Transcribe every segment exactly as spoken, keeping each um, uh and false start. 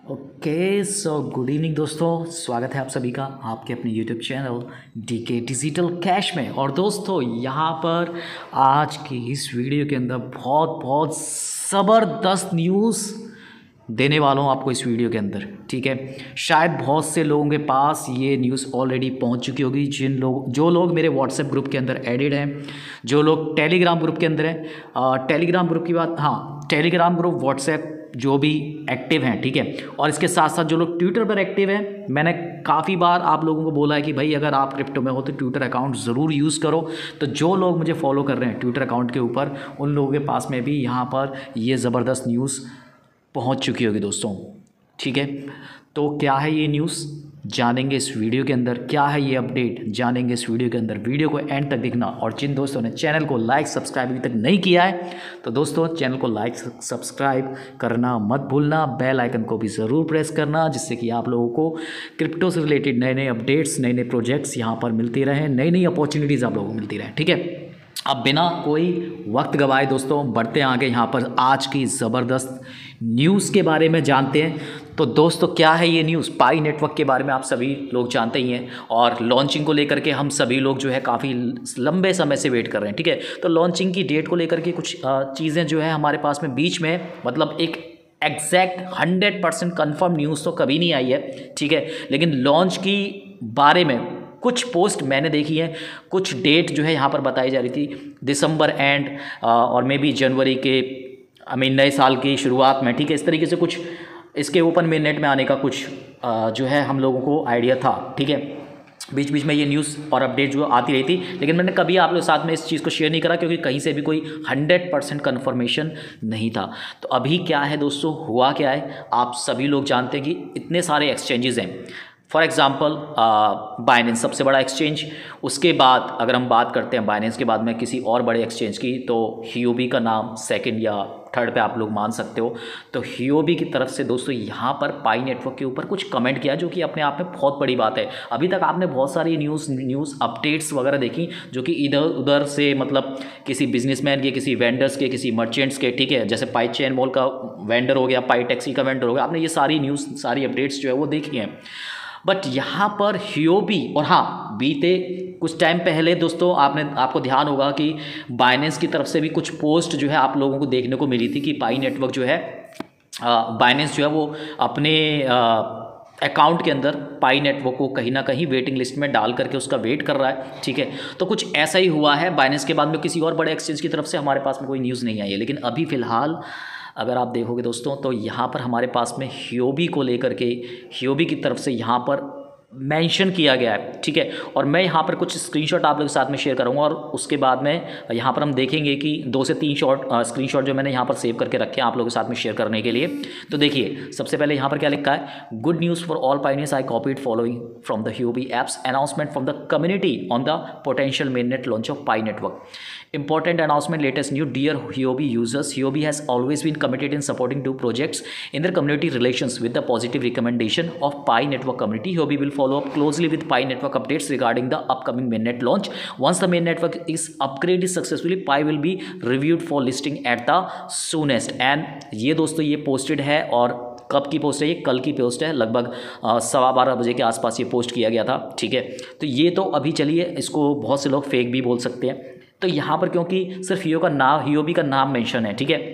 Okay so good evening दोस्तों, स्वागत है आप सभी का आपके अपने YouTube channel DK digital cash में। और दोस्तों यहाँ पर आज की इस वीडियो के अंदर बहुत बहुत ज़बरदस्त न्यूज़ देने वाला हूँ आपको इस वीडियो के अंदर। ठीक है, शायद बहुत से लोगों के पास ये न्यूज़ ऑलरेडी पहुँच चुकी होगी। जिन लोग जो लोग मेरे व्हाट्सएप ग्रुप के अंदर एडिड हैं, जो लोग टेलीग्राम ग्रुप के अंदर हैं, टेलीग्राम ग्रुप की बात, हाँ टेलीग्राम ग्रुप व्हाट्सएप जो भी एक्टिव हैं, ठीक है। और इसके साथ साथ जो लोग ट्विटर पर एक्टिव हैं, मैंने काफ़ी बार आप लोगों को बोला है कि भाई अगर आप क्रिप्टो में हो तो ट्विटर अकाउंट ज़रूर यूज़ करो। तो जो लोग मुझे फॉलो कर रहे हैं ट्विटर अकाउंट के ऊपर, उन लोगों के पास में भी यहाँ पर ये ज़बरदस्त न्यूज़ पहुँच चुकी होगी दोस्तों। ठीक है, तो क्या है ये न्यूज़ जानेंगे इस वीडियो के अंदर, क्या है ये अपडेट जानेंगे इस वीडियो के अंदर। वीडियो को एंड तक देखना। और जिन दोस्तों ने चैनल को लाइक सब्सक्राइब अभी तक नहीं किया है तो दोस्तों चैनल को लाइक सब्सक्राइब करना मत भूलना, बेल आइकन को भी ज़रूर प्रेस करना, जिससे कि आप लोगों को क्रिप्टो से रिलेटेड नए नए अपडेट्स, नए नए प्रोजेक्ट्स यहाँ पर मिलते रहें, नई नई अपॉर्चुनिटीज़ आप लोगों को मिलती रहें। ठीक है, अब बिना कोई वक्त गवाए दोस्तों बढ़ते हैं आगे, यहाँ पर आज की ज़बरदस्त न्यूज़ के बारे में जानते हैं। तो दोस्तों क्या है ये न्यूज़? पाई नेटवर्क के बारे में आप सभी लोग जानते ही हैं, और लॉन्चिंग को लेकर के हम सभी लोग जो है काफ़ी लंबे समय से वेट कर रहे हैं। ठीक है, तो लॉन्चिंग की डेट को लेकर के कुछ चीज़ें जो है हमारे पास में बीच में, मतलब एक exact hundred percent confirm news तो कभी नहीं आई है। ठीक है, लेकिन लॉन्च की बारे में कुछ पोस्ट मैंने देखी है, कुछ डेट जो है यहाँ पर बताई जा रही थी दिसंबर एंड और मे बी जनवरी के, आई मीन नए साल की शुरुआत में। ठीक है, इस तरीके से कुछ इसके ओपन में नेट में आने का कुछ आ, जो है हम लोगों को आइडिया था। ठीक है, बीच बीच में ये न्यूज़ और अपडेट जो आती रही थी, लेकिन मैंने कभी आप लोग साथ में इस चीज़ को शेयर नहीं करा क्योंकि कहीं से भी कोई हंड्रेड परसेंट कन्फर्मेशन नहीं था। तो अभी क्या है दोस्तों, हुआ क्या है, आप सभी लोग जानते हैं कि इतने सारे एक्सचेंजेस हैं। फॉर एग्ज़ाम्पल बाइनेंस सबसे बड़ा एक्सचेंज, उसके बाद अगर हम बात करते हैं बाइनेंस के बाद में किसी और बड़े एक्सचेंज की, तो हियोबी का नाम सेकंड या थर्ड पे आप लोग मान सकते हो। तो हियोबी की तरफ से दोस्तों यहाँ पर पाई नेटवर्क के ऊपर कुछ कमेंट किया, जो कि अपने आप में बहुत बड़ी बात है। अभी तक आपने बहुत सारी न्यूज़ न्यूज़ अपडेट्स वगैरह देखी जो कि इधर उधर से, मतलब किसी बिजनेसमैन के, किसी वेंडर्स के, किसी मर्चेंट्स के, ठीक है, जैसे पाई चेन मॉल का वेंडर हो गया, पाई टैक्सी का वेंडर हो गया, आपने ये सारी न्यूज़ सारी अपडेट्स जो है वो देखी हैं। बट यहाँ पर हियोबी, और हाँ बीते कुछ टाइम पहले दोस्तों आपने आपको ध्यान होगा कि बाइनेंस की तरफ से भी कुछ पोस्ट जो है आप लोगों को देखने को मिली थी कि पाई नेटवर्क जो है, बाइनेंस जो है वो अपने अकाउंट के अंदर पाई नेटवर्क को कहीं ना कहीं वेटिंग लिस्ट में डाल करके उसका वेट कर रहा है। ठीक है, तो कुछ ऐसा ही हुआ है। बाइनेंस के बाद में किसी और बड़े एक्सचेंज की तरफ से हमारे पास में कोई न्यूज़ नहीं आई है, लेकिन अभी फ़िलहाल अगर आप देखोगे दोस्तों तो यहाँ पर हमारे पास में हियोबी को लेकर के, हियोबी की तरफ से यहाँ पर मेंशन किया गया है। ठीक है, और मैं यहाँ पर कुछ स्क्रीनशॉट आप लोगों के साथ में शेयर करूँगा, और उसके बाद में यहाँ पर हम देखेंगे कि दो से तीन शॉट स्क्रीनशॉट जो मैंने यहाँ पर सेव करके रखे हैं आप लोगों के साथ में शेयर करने के लिए। तो देखिए सबसे पहले यहाँ पर क्या लिखा है, good news for all pioneers, I copied following from the Huobi apps announcement from the community on the potential mainnet launch of Pi network. Important announcement, latest news. Dear Huobi users, Huobi has always been committed in supporting two projects in their community relations with the positive recommendation of Pi Network community. Huobi will follow up closely with Pi Network updates regarding the upcoming mainnet launch. Once the main network is upgraded successfully, Pi will be reviewed for listing at the soonest. And ये दोस्तों ये posted है, और कब की post है, ये कल की पोस्ट है, लगभग सवा बारह बजे के आसपास ये पोस्ट किया गया था। ठीक है, तो ये तो अभी चलिए, इसको बहुत से लोग फेक भी बोल सकते हैं। तो यहाँ पर क्योंकि सिर्फ हियो का नाम, हियोबी का नाम मेंशन है, ठीक है,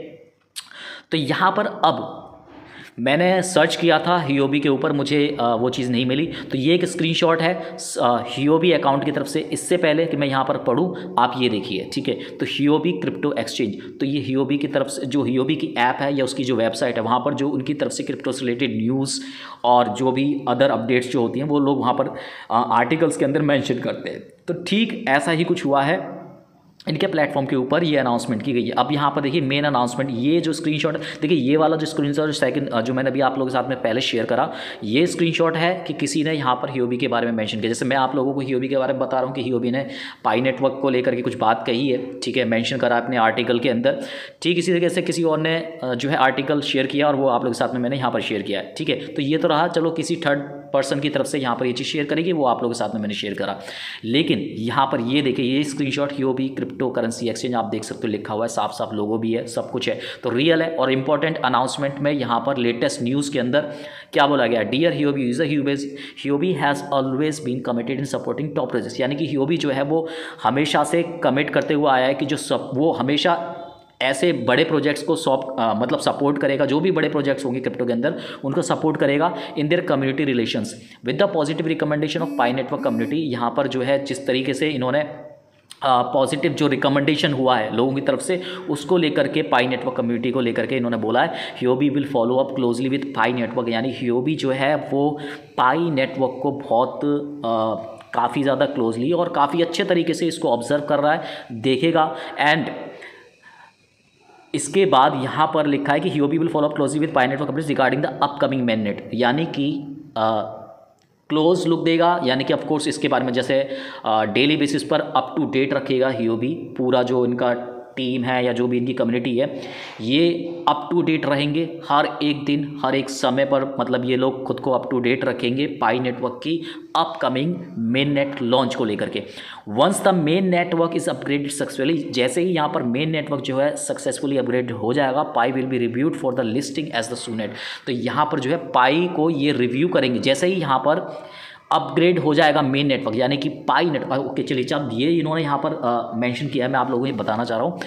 तो यहाँ पर अब मैंने सर्च किया था हियोबी के ऊपर, मुझे वो चीज़ नहीं मिली। तो ये एक स्क्रीनशॉट है हियोबी अकाउंट की तरफ से। इससे पहले कि मैं यहाँ पर पढ़ूँ, आप ये देखिए। ठीक है, तो हियोबी क्रिप्टो एक्सचेंज, तो ये हियोबी की तरफ से, जो हियोबी की ऐप है या उसकी जो वेबसाइट है, वहाँ पर जो उनकी तरफ से क्रिप्टो से रिलेटेड न्यूज़ और जो भी अदर अपडेट्स जो होती हैं वो लोग वहाँ पर आर्टिकल्स के अंदर मैंशन करते हैं। तो ठीक ऐसा ही कुछ हुआ है, इनके प्लेटफॉर्म के ऊपर ये अनाउंसमेंट की गई है। अब यहाँ पर देखिए मेन अनाउंसमेंट, ये जो स्क्रीनशॉट देखिए, ये वाला जो स्क्रीनशॉट सेकंड जो मैंने अभी आप लोगों के साथ में पहले शेयर करा, ये स्क्रीनशॉट है कि किसी ने यहाँ पर हियोबी के बारे में मेंशन किया। जैसे मैं आप लोगों को हियोबी के बारे में बता रहा हूँ कि हियोबी ने पाई नेटवर्क को लेकर के कुछ बात कही है, ठीक है, मेंशन करा अपने आर्टिकल के अंदर। ठीक इसी तरीके से किसी और ने जो है आर्टिकल शेयर किया, और वो आप लोगों के साथ में मैंने यहाँ पर शेयर किया है। ठीक है, तो ये तो रहा, चलो किसी थर्ड पर्सन की तरफ से यहाँ पर ये चीज़ शेयर करेगी, वो आप लोगों के साथ में मैंने शेयर करा। लेकिन यहाँ पर ये देखिए, ये screenshot Huobi crypto crypto currency exchange आप देख सकते हो, लिखा हुआ है साफ साफ, लोगो भी है, सब कुछ है, तो रियल है। और इंपॉर्टेंट अनाउंसमेंट में यहाँ पर लेटेस्ट न्यूज़ के अंदर क्या बोला गया, dear Huobi user, Huobi has always been committed in supporting top projects, यानी कि हियोबी जो है वो हमेशा से कमिट करते हुए आया है कि जो सब वो हमेशा ऐसे बड़े प्रोजेक्ट्स को सॉप मतलब सपोर्ट करेगा, जो भी बड़े प्रोजेक्ट्स होंगे क्रिप्टो के अंदर उनको सपोर्ट करेगा in their community relations with the positive recommendation of Pi network community. यहाँ पर जो है जिस तरीके से इन्होंने पॉजिटिव uh, जो रिकमेंडेशन हुआ है लोगों की तरफ से, उसको लेकर के पाई नेटवर्क कम्युनिटी को लेकर के इन्होंने बोला है Huobi will follow up closely with Pi network, यानी हियोबी जो है वो पाई नेटवर्क को बहुत uh, काफ़ी ज़्यादा क्लोजली और काफ़ी अच्छे तरीके से इसको ऑब्जर्व कर रहा है, देखेगा। एंड इसके बाद यहाँ पर लिखा है कि Huobi will follow up closely with Pi network companies regarding the upcoming main net, यानी कि क्लोज लुक देगा, यानी कि ऑफकोर्स इसके बारे में जैसे डेली बेसिस पर अप टू डेट रखेगा हियोबी, पूरा जो इनका टीम है या जो भी इनकी कम्युनिटी है ये अप टू डेट रहेंगे हर एक दिन, हर एक समय पर, मतलब ये लोग खुद को अप टू डेट रखेंगे पाई नेटवर्क की अपकमिंग मेन नेट लॉन्च को लेकर के। Once the main network is upgraded successfully, जैसे ही यहाँ पर मेन नेटवर्क जो है सक्सेसफुली अपग्रेड हो जाएगा, Pi will be reviewed for the listing as the soonest, तो यहाँ पर जो है पाई को ये रिव्यू करेंगे जैसे ही यहाँ पर अपग्रेड हो जाएगा मेन नेटवर्क, यानी कि पाई नेटवर्क। ओके चलिए, जब ये इन्होंने यहाँ पर मेंशन किया है, मैं आप लोगों को बताना चाह रहा हूँ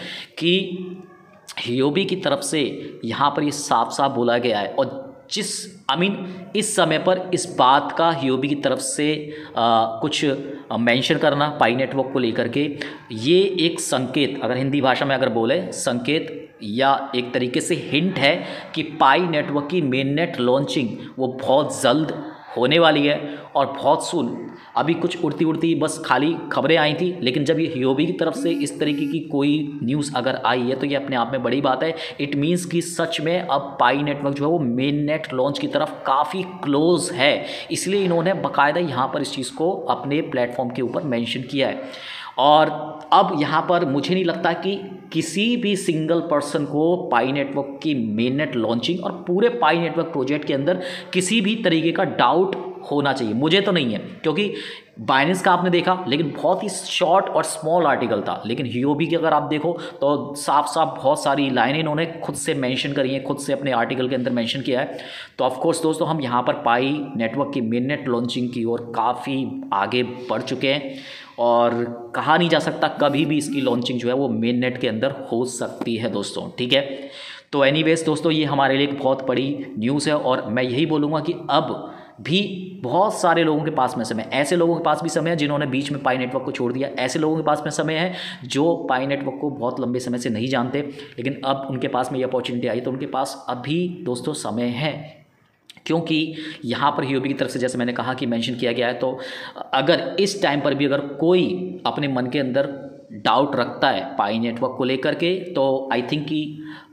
कि हियोबी की तरफ से यहाँ पर ये साफ साफ बोला गया है, और जिस आई मीन इस समय पर इस बात का हियोबी की तरफ से आ, कुछ मेंशन करना पाई नेटवर्क को लेकर के, ये एक संकेत, अगर हिंदी भाषा में अगर बोले संकेत या एक तरीके से हिंट है कि पाई नेटवर्क की मेन नेट लॉन्चिंग वो बहुत जल्द होने वाली है और बहुत सून। अभी कुछ उड़ती उड़ती बस खाली खबरें आई थी, लेकिन जब ये हियोबी की तरफ से इस तरीके की कोई न्यूज़ अगर आई है तो ये अपने आप में बड़ी बात है। इट मीन्स कि सच में अब पाई नेटवर्क जो है वो मेन नेट लॉन्च की तरफ काफ़ी क्लोज है, इसलिए इन्होंने बाकायदा यहाँ पर इस चीज़ को अपने प्लेटफॉर्म के ऊपर मेंशन किया है। और अब यहाँ पर मुझे नहीं लगता कि किसी भी सिंगल पर्सन को पाई नेटवर्क की मेन नेट लॉन्चिंग और पूरे पाई नेटवर्क प्रोजेक्ट के अंदर किसी भी तरीके का डाउट होना चाहिए, मुझे तो नहीं है, क्योंकि बाइनेंस का आपने देखा लेकिन बहुत ही शॉर्ट और स्मॉल आर्टिकल था, लेकिन हियोबी की अगर आप देखो तो साफ साफ बहुत सारी लाइनें इन्होंने खुद से मेंशन करी हैं, खुद से अपने आर्टिकल के अंदर मेंशन किया है। तो ऑफ कोर्स दोस्तों हम यहाँ पर पाई नेटवर्क की मेन नेट लॉन्चिंग की ओर काफ़ी आगे बढ़ चुके हैं, और कहा नहीं जा सकता कभी भी इसकी लॉन्चिंग जो है वो मेन नेट के अंदर हो सकती है दोस्तों, ठीक है। तो एनीवेज दोस्तों ये हमारे लिए एक बहुत बड़ी न्यूज़ है, और मैं यही बोलूँगा कि अब भी बहुत सारे लोगों के पास में समय, ऐसे लोगों के पास भी समय है जिन्होंने बीच में पाई नेटवर्क को छोड़ दिया, ऐसे लोगों के पास में समय है जो पाई नेटवर्क को बहुत लंबे समय से नहीं जानते, लेकिन अब उनके पास में ये अपॉर्चुनिटी आई, तो उनके पास अभी दोस्तों समय है, क्योंकि यहाँ पर हियोबी की तरफ से जैसे मैंने कहा कि मेंशन किया गया है। तो अगर इस टाइम पर भी अगर कोई अपने मन के अंदर डाउट रखता है पाई नेटवर्क को लेकर के, तो आई थिंक कि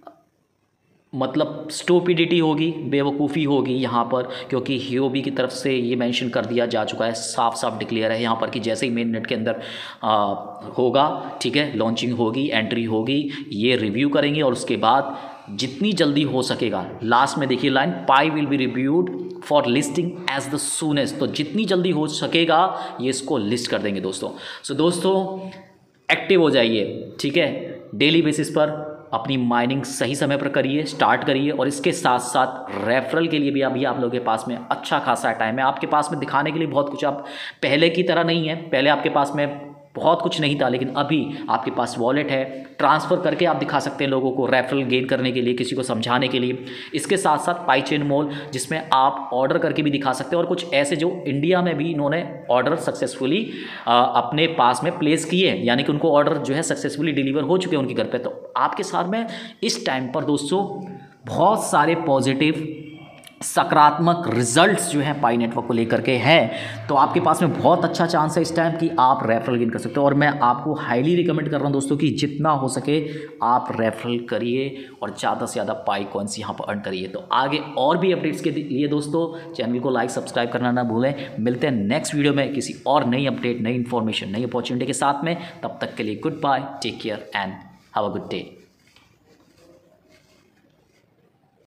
मतलब स्टूपिडिटी होगी, बेवकूफ़ी होगी यहाँ पर, क्योंकि हियोबी की तरफ से ये मेंशन कर दिया जा चुका है, साफ साफ डिक्लेयर है यहाँ पर कि जैसे ही मेन नेट के अंदर आ, होगा, ठीक है, लॉन्चिंग होगी, एंट्री होगी, ये रिव्यू करेंगे, और उसके बाद जितनी जल्दी हो सकेगा, लास्ट में देखिए line, Pi will be reviewed for listing as the soonest, तो जितनी जल्दी हो सकेगा ये इसको लिस्ट कर देंगे दोस्तों। सो so, दोस्तों एक्टिव हो जाइए, ठीक है, डेली बेसिस पर अपनी माइनिंग सही समय पर करिए, स्टार्ट करिए, और इसके साथ साथ रेफरल के लिए भी अभी आप लोगों के पास में अच्छा खासा टाइम है, आपके पास में दिखाने के लिए बहुत कुछ, आप पहले की तरह नहीं है, पहले आपके पास में बहुत कुछ नहीं था, लेकिन अभी आपके पास वॉलेट है, ट्रांसफ़र करके आप दिखा सकते हैं लोगों को, रेफरल गेन करने के लिए, किसी को समझाने के लिए। इसके साथ साथ पाई चेन मॉल जिसमें आप ऑर्डर करके भी दिखा सकते हैं, और कुछ ऐसे जो इंडिया में भी इन्होंने ऑर्डर सक्सेसफुली अपने पास में प्लेस किए हैं, यानी कि उनको ऑर्डर जो है सक्सेसफुली डिलीवर हो चुके हैं उनके घर पे। तो आपके साथ में इस टाइम पर दोस्तों बहुत सारे पॉजिटिव सकारात्मक रिजल्ट्स जो हैं पाई नेटवर्क को लेकर के हैं, तो आपके पास में बहुत अच्छा चांस है इस टाइम कि आप रेफरल गेन कर सकते हो। और मैं आपको हाईली रिकमेंड कर रहा हूं दोस्तों कि जितना हो सके आप रेफरल करिए और ज़्यादा से ज़्यादा पाई कॉइन्स यहाँ पर अर्न करिए। तो आगे और भी अपडेट्स के लिए दोस्तों चैनल को लाइक सब्सक्राइब करना ना भूलें। मिलते हैं नेक्स्ट वीडियो में किसी और नई अपडेट, नई इन्फॉर्मेशन, नई अपॉर्चुनिटी के साथ में। तब तक के लिए good bye, take care and have a good day.